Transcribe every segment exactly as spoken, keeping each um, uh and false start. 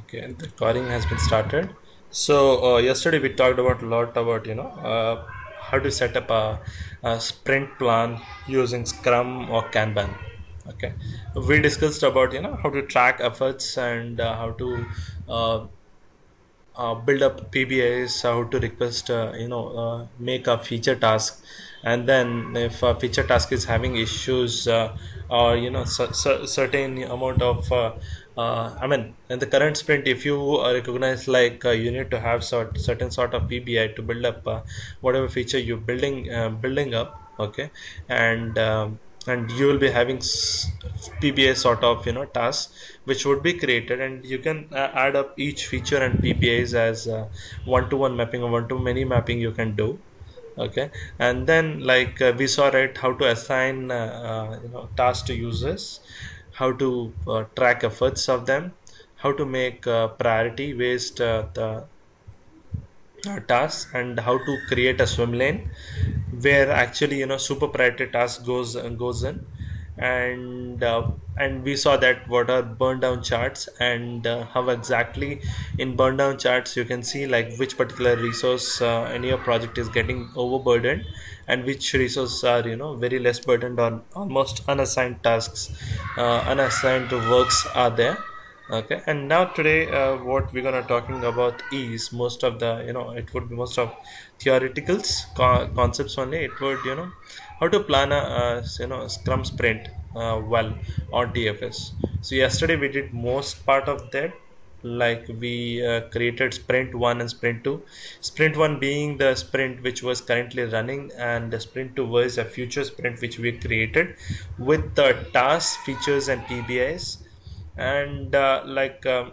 Okay, the recording has been started. So uh, yesterday we talked about a lot about you know uh, how to set up a, a sprint plan using Scrum or Kanban. Okay, we discussed about you know how to track efforts and uh, how to uh, uh, build up P B Is, how to request, uh, you know, uh, make a feature task, and then if a feature task is having issues uh, or you know cer- cer- certain amount of, uh, uh, I mean, in the current sprint, if you uh, recognize like uh, you need to have sort certain sort of P B I to build up uh, whatever feature you're building uh, building up, okay, and um, and you will be having s- P B A sort of you know tasks which would be created, and you can uh, add up each feature and P B Is as uh, one-to-one mapping or one-to-many mapping you can do. Okay, and then like uh, we saw right how to assign uh, uh, you know tasks to users, how to uh, track efforts of them, how to make uh, priority based uh, the uh, tasks, and how to create a swim lane where actually you know super priority task goes uh, goes in, and uh, and we saw that what are burn down charts, and uh, how exactly in burn down charts you can see like which particular resource uh, in your project is getting overburdened and which resources are you know very less burdened on almost unassigned tasks, uh, unassigned works are there. Okay, and now today uh, what we're gonna talking about is most of the you know it would be most of theoreticals co- concepts only. It would you know how to plan a uh, you know Scrum sprint uh, well on T F S. So yesterday we did most part of that. Like we uh, created sprint one and sprint two. Sprint one being the sprint which was currently running, and the sprint two was a future sprint which we created with the tasks, features, and P B Is, and uh, like um,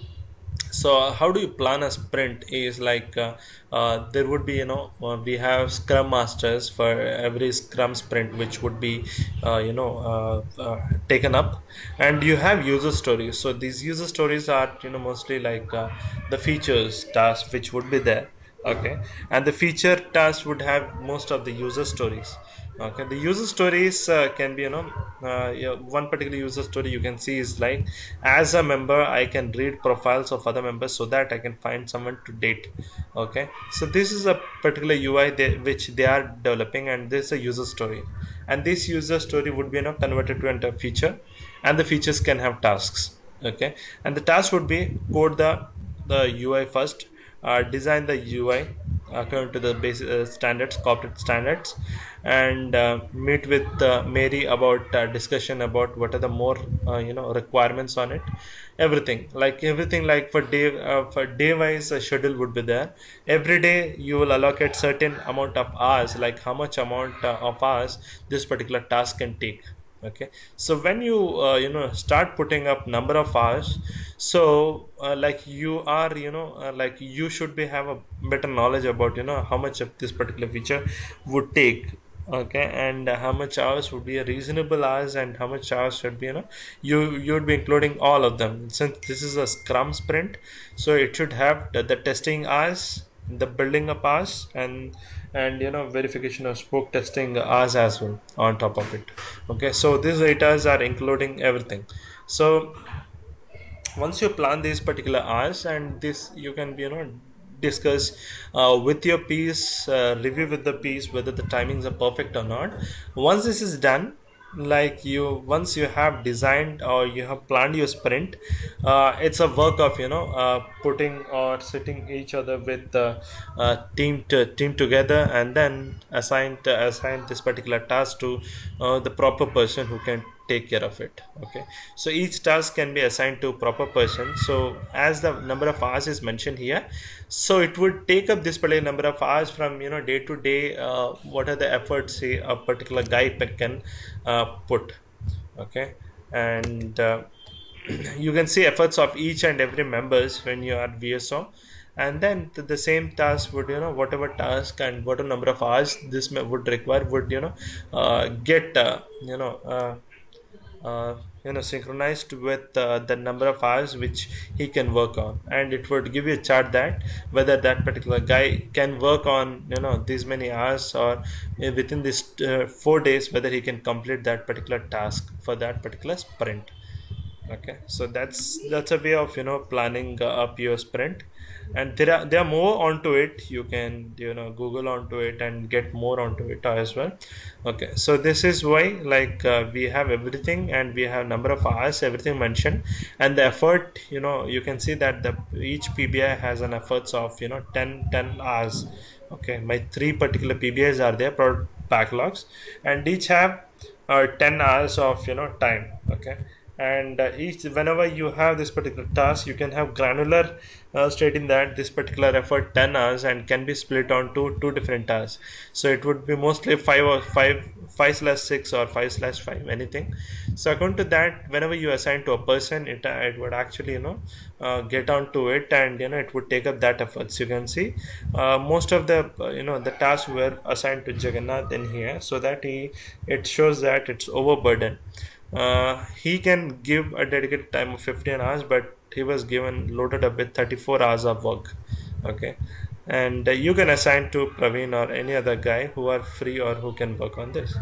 so how do you plan a sprint is like uh, uh, there would be you know uh, we have scrum masters for every scrum sprint which would be uh, you know uh, uh, taken up, and you have user stories. So these user stories are you know mostly like uh, the features task which would be there. Okay, and the feature task would have most of the user stories. Okay, the user stories uh, can be you know uh, yeah, one particular user story you can see is like, as a member I can read profiles of other members so that I can find someone to date. Okay, so this is a particular U I they, which they are developing, and this is a user story, and this user story would be you know converted to into a feature, and the features can have tasks. Okay, and the task would be code the the U I first, uh, design the U I according to the basic uh, standards, corporate standards, and uh, meet with uh, Mary about uh, discussion about what are the more uh, you know requirements on it. Everything like everything like for day uh, for day wise uh, schedule would be there. Every day you will allocate certain amount of hours, like how much amount uh, of hours this particular task can take. Okay, so when you uh, you know start putting up number of hours, so uh, like you are you know uh, like you should be have a better knowledge about you know how much of this particular feature would take. Okay, and how much hours would be a reasonable hours, and how much hours should be you know you you would be including all of them, since this is a scrum sprint. So it should have the, the testing hours, the building up hours, and and you know verification of spoke testing hours as well on top of it. Okay, so these data are including everything. So once you plan these particular hours, and this you can you know discuss uh, with your piece, uh, review with the piece whether the timings are perfect or not. Once this is done, like you once you have designed or you have planned your sprint, uh, it's a work of you know uh, putting or sitting each other with the uh, team to, team together, and then assign to, assign this particular task to uh, the proper person who can take care of it. Okay, so each task can be assigned to proper person. So as the number of hours is mentioned here, so it would take up this particular number of hours from you know day to day. Uh, what are the efforts say a particular guy can uh, put. Okay, and uh, you can see efforts of each and every members when you are V S O, and then the, the same task would you know whatever task and whatever number of hours this may, would require would you know uh, get uh, you know uh, uh, you know synchronized with uh, the number of hours which he can work on, and it would give you a chart that whether that particular guy can work on you know these many hours, or uh, within this uh, four days whether he can complete that particular task for that particular sprint. Okay, so that's that's a way of you know planning uh, up your sprint, and there are there are more onto it. You can you know Google onto it and get more onto it as well. Okay, so this is why like uh, we have everything, and we have number of hours, everything mentioned, and the effort. You know you can see that the each P B I has an efforts of you know ten ten hours. Okay, my three particular P B Is are there, product backlogs, and each have uh, ten hours of you know time. Okay, and uh, each whenever you have this particular task, you can have granular uh, stating that this particular effort ten hours and can be split on two two different tasks. So it would be mostly five or five five slash six or five slash five, anything. So according to that, whenever you assign to a person, it, uh, it would actually you know uh, get onto it, and you know it would take up that efforts. You can see uh, most of the uh, you know the tasks were assigned to Jagannath in here, so that he it shows that it's overburdened. Uh, he can give a dedicated time of fifteen hours, but he was given loaded up with thirty-four hours of work. Okay, and uh, you can assign to Praveen or any other guy who are free or who can work on this.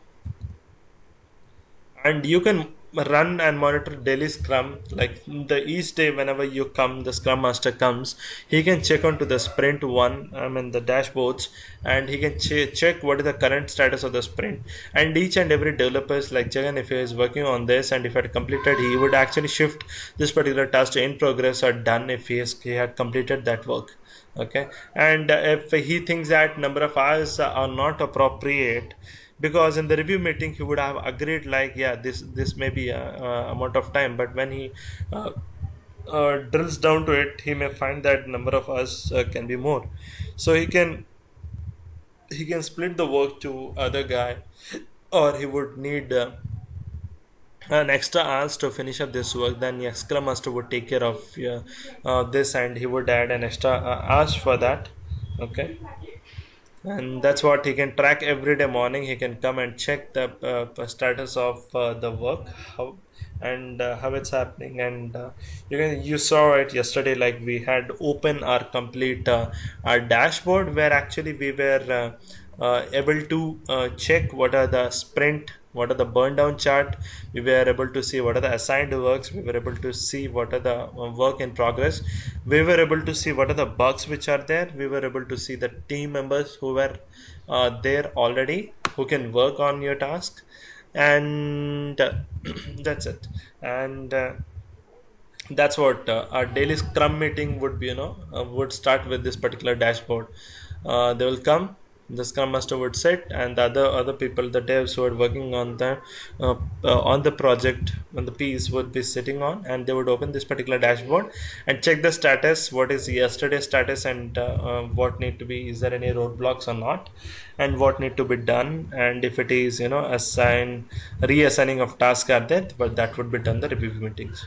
And you can run and monitor daily scrum, like the each day whenever you come the scrum master comes, he can check onto the sprint one, I mean the dashboards, and he can ch- check what is the current status of the sprint. And each and every developers like Jagan, if he is working on this and if it completed, he would actually shift this particular task to in progress or done if he, has, he had completed that work. Okay, and uh, if he thinks that number of hours are not appropriate, because in the review meeting he would have agreed like yeah this this may be a, a amount of time, but when he uh, uh, drills down to it, he may find that number of hours uh, can be more. So he can he can split the work to other guy, or he would need uh, an extra hours to finish up this work. Then yeah, scrum master would take care of yeah, uh, this, and he would add an extra uh, hours for that. Okay, and that's what he can track every day morning. He can come and check the uh, status of uh, the work, how and uh, how it's happening. And uh, you can you saw it yesterday, like we had open our complete uh, our dashboard, where actually we were uh, uh, able to uh, check what are the sprint, what are the burn down chart. We were able to see what are the assigned works. We were able to see what are the uh, work in progress. We were able to see what are the bugs which are there. We were able to see the team members who were uh, there already, who can work on your task. And uh, that's it. And uh, that's what uh, our daily scrum meeting would be, you know uh, would start with this particular dashboard. Uh, they will come, the scrum master would sit, and the other other people, the devs who are working on the uh, uh, on the project, on the piece, would be sitting on, and they would open this particular dashboard and check the status, what is yesterday's status, and uh, uh, what need to be, is there any roadblocks or not, and what need to be done. And if it is you know assign reassigning of tasks are there, but that would be done the review meetings.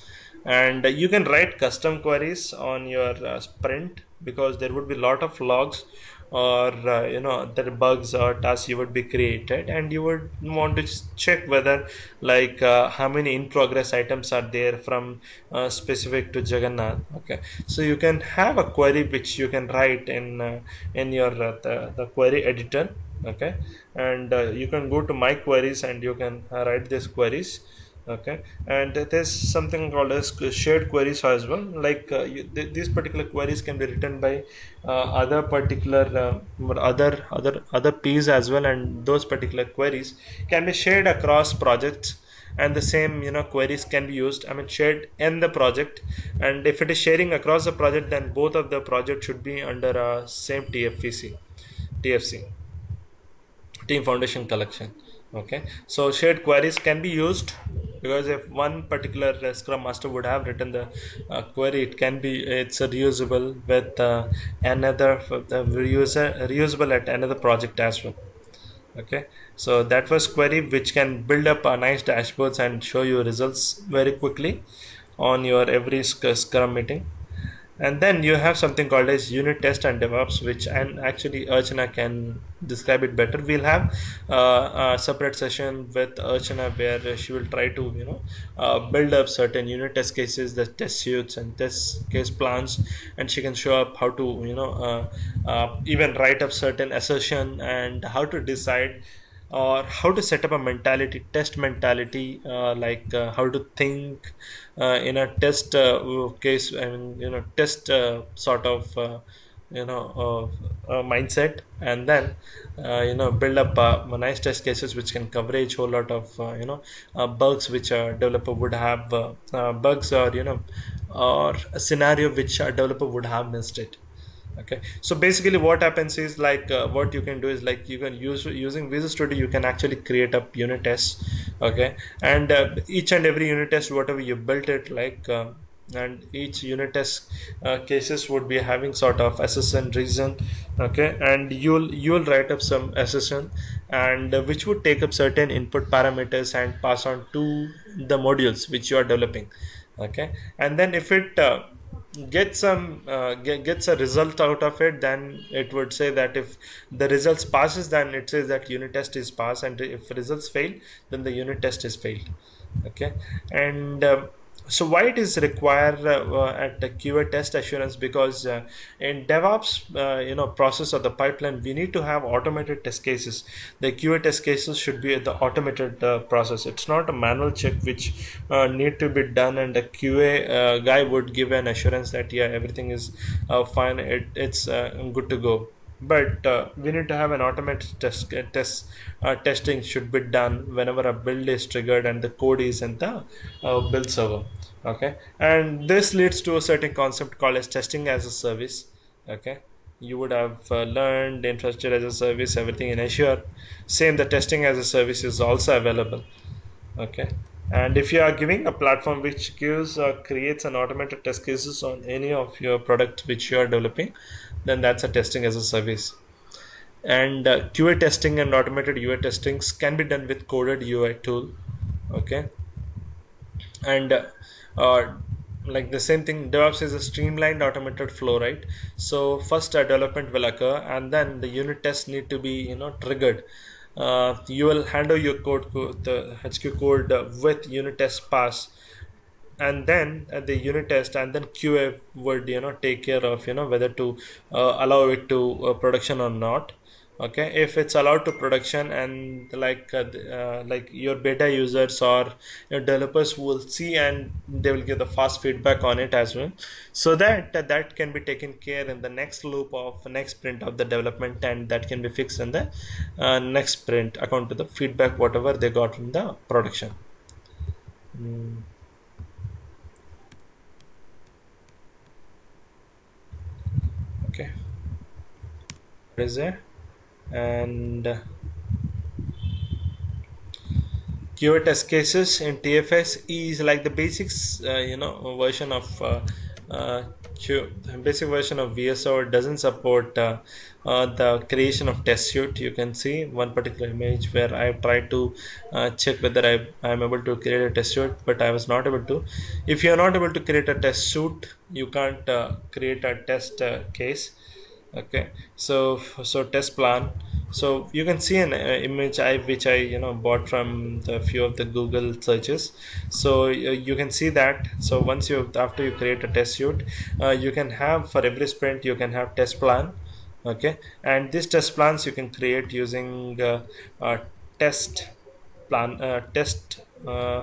And you can write custom queries on your uh, sprint, because there would be a lot of logs, or uh, you know there bugs or tasks you would be created, and you would want to check whether like uh, how many in progress items are there from uh, specific to Jagannath. Okay, so you can have a query which you can write in uh, in your uh, the, the query editor. Okay, and uh, you can go to my queries and you can uh, write these queries. Okay, and there's something called as shared queries as well, like uh, you, th- these particular queries can be written by uh, other particular uh, other other other P's as well, and those particular queries can be shared across projects, and the same you know queries can be used, I mean shared in the project. And if it is sharing across the project, then both of the project should be under a same T F V C T F C, team foundation collection. Okay, so shared queries can be used, because if one particular uh, scrum master would have written the uh, query, it can be it's a reusable with uh, another uh, reuser, reusable at another project as well. Okay, so that was query which can build up a nice dashboards and show you results very quickly on your every sc- scrum meeting. And then you have something called as unit test and DevOps, which, and actually Archana can describe it better. We'll have uh, a separate session with Archana where she will try to you know uh, build up certain unit test cases, the test suits and test case plans, and she can show up how to you know uh, uh, even write up certain assertion, and how to decide or how to set up a mentality, test mentality, uh, like uh, how to think uh, in a test uh, case, I mean, you know, test uh, sort of, uh, you know, uh, uh, mindset, and then, uh, you know, build up uh, nice test cases which can coverage whole lot of, uh, you know, uh, bugs which a developer would have, uh, uh, bugs or, you know, or a scenario which a developer would have missed it. Okay, so basically what happens is like, uh, what you can do is like, you can use using Visual Studio, you can actually create up unit tests. Okay, and uh, each and every unit test, whatever you built it, like, um, and each unit test uh, cases would be having sort of assistant reason. Okay, and you'll you'll write up some assistant, and uh, which would take up certain input parameters and pass on to the modules which you are developing. Okay, and then if it uh, get some uh, get, gets a result out of it, then it would say that if the results passes, then it says that unit test is passed, and if results fail, then the unit test is failed. Okay, and um, so why it is required uh, uh, at the Q A test assurance? Because uh, in DevOps, uh, you know, process or the pipeline, we need to have automated test cases. The Q A test cases should be the automated uh, process. It's not a manual check which uh, need to be done, and the Q A uh, guy would give an assurance that yeah, everything is uh, fine, it, it's uh, good to go. But uh, we need to have an automated test uh, test uh, testing should be done whenever a build is triggered and the code is in the uh, build server. Okay, and this leads to a certain concept called as testing as a service. Okay, you would have uh, learned infrastructure as a service, everything in Azure. Same, the testing as a service is also available. Okay, and if you are giving a platform which gives or creates an automated test cases on any of your product which you are developing, then that's a testing as a service. And uh, Q A testing and automated U I testings can be done with coded U I tool. Okay, and uh, uh, like the same thing, DevOps is a streamlined automated flow, right? So first uh, development will occur, and then the unit tests need to be, you know, triggered. Uh, you will handle your code, the H Q code uh, with unit test pass, and then uh, the unit test, and then Q A would, you know, take care of, you know, whether to uh, allow it to uh, production or not. Okay, if it's allowed to production, and like uh, uh, like your beta users or your developers will see, and they will give the fast feedback on it as well, so that uh, that can be taken care in the next loop of next sprint of the development, and that can be fixed in the uh, next sprint according to the feedback whatever they got from the production. mm. Okay, what is there? And uh, Q A test cases in T F S is like the basics, uh, you know, version of uh, uh, Q, basic version of V S O. It doesn't support uh, uh, the creation of test suite. You can see one particular image where I tried to uh, check whether I am able to create a test suite, but I was not able to. If you are not able to create a test suite, you can't uh, create a test uh, case. Okay, so so test plan, so you can see an uh, image I which I, you know, bought from the few of the Google searches. So uh, you can see that. So once you, after you create a test suite, uh, you can have for every sprint you can have test plan. Okay, and these test plans you can create using uh, uh, test plan uh, test uh,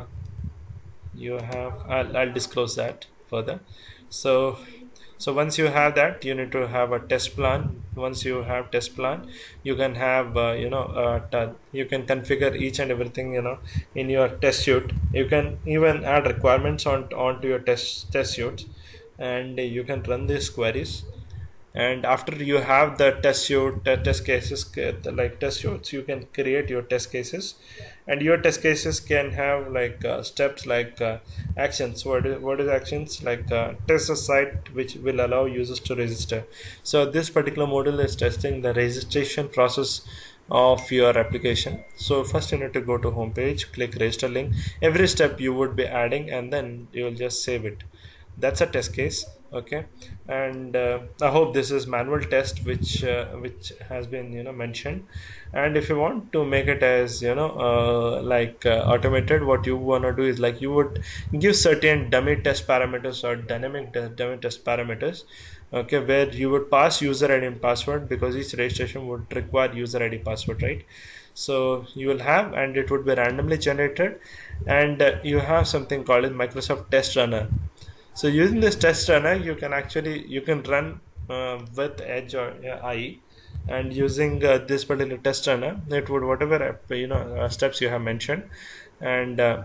you have, I'll, I'll disclose that further. So so once you have that, you need to have a test plan. Once you have test plan, you can have uh, you know uh, you can configure each and everything, you know, in your test suite. You can even add requirements on onto your test test suite, and you can run these queries. And after you have the test suite, uh, test cases, uh, like test suites, you can create your test cases, and your test cases can have like uh, steps like uh, actions. What is, what is actions? Like uh, test a site which will allow users to register. So this particular module is testing the registration process of your application. So first you need to go to home page, click register link. Every step you would be adding, and then you will just save it. That's a test case. Okay, and uh, I hope this is manual test which uh, which has been, you know, mentioned. And if you want to make it as, you know, uh, like uh, automated, what you want to do is like you would give certain dummy test parameters or dynamic dummy test parameters. Okay, where you would pass user I D and password, because each registration would require user I D password, right? So you will have, and it would be randomly generated, and uh, you have something called as Microsoft Test Runner. So using this test runner, you can actually you can run uh, with Edge or uh, I E, and using uh, this particular test runner, it would whatever uh, you know uh, steps you have mentioned, and uh,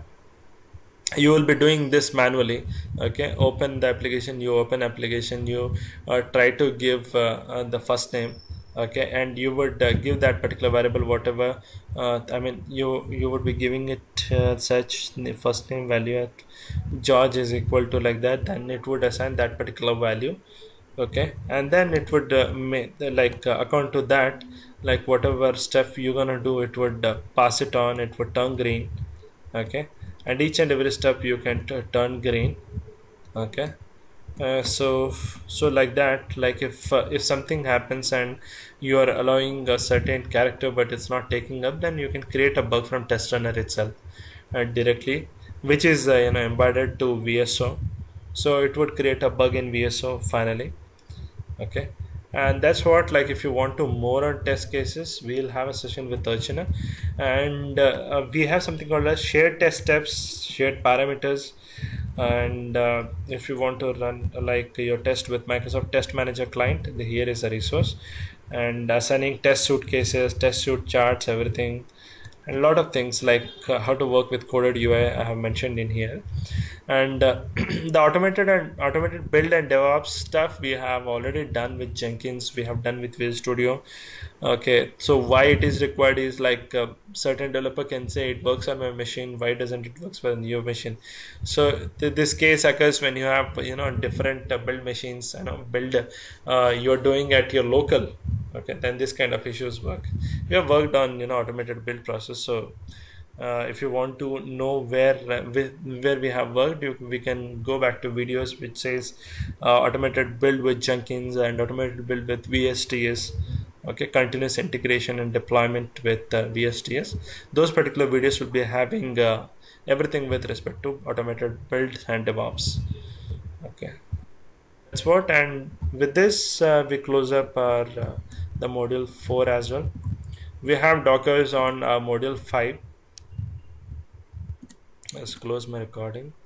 you will be doing this manually. Okay, open the application, you open application, you uh, try to give uh, uh, the first name. Okay, and you would uh, give that particular variable whatever uh, I mean you you would be giving it uh, such first name value at George is equal to like that, then it would assign that particular value. Okay, and then it would uh, make like uh, according to that, like whatever step you're gonna do, it would uh, pass it on, it would turn green. Okay, and each and every step you can t- turn green. Okay, uh, so so like that, like if uh, if something happens and you are allowing a certain character but it's not taking up, then you can create a bug from test runner itself uh, directly, which is uh, you know embedded to V S O. So it would create a bug in V S O finally. Okay, and that's what, like if you want to more on test cases, we'll have a session with Archana, and uh, uh, we have something called as shared test steps, shared parameters. And uh, if you want to run uh, like your test with Microsoft Test Manager client, the, here is a resource, and assigning test suite cases, test suite charts, everything, and a lot of things like uh, how to work with coded U I I have mentioned in here. And uh, the automated and automated build and DevOps stuff we have already done with Jenkins, we have done with Visual Studio. Okay, so why it is required is like uh, certain developer can say it works on my machine, why doesn't it works for your machine? So th this case occurs when you have you know different uh, build machines, you know build uh, you're doing at your local. Okay, then this kind of issues work. We have worked on you know automated build process, so uh, if you want to know where uh, where we have worked, you, we can go back to videos which says uh, automated build with Jenkins and automated build with V S T S. Okay, continuous integration and deployment with uh, V S T S. Those particular videos will be having uh, everything with respect to automated build and DevOps. Okay, that's what. And with this, uh, we close up our uh, the module four as well. We have Dockers on uh, module five. Let's close my recording.